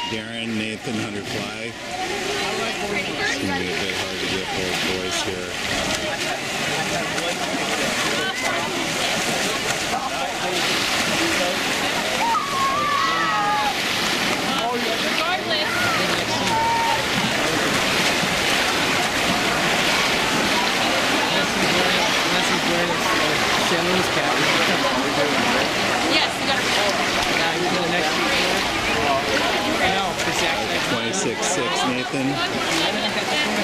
Darren, Nathan, Hunter Fly. It's going to be a bit hard to get both boys here. Yes, you got to Now you go next week. No, because actually 26-6, Nathan.